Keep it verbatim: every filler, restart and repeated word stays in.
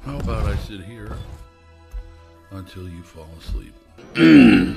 How about I sit here until you fall asleep?